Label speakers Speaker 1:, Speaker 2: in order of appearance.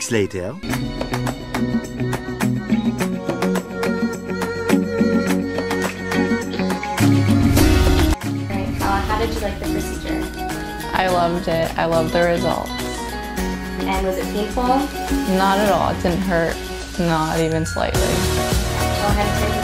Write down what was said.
Speaker 1: minutes later.
Speaker 2: How did you like the procedure?
Speaker 3: I loved it. I loved the results.
Speaker 2: And was it painful?
Speaker 3: Not at all. It didn't hurt. Not even slightly.
Speaker 2: Go ahead and take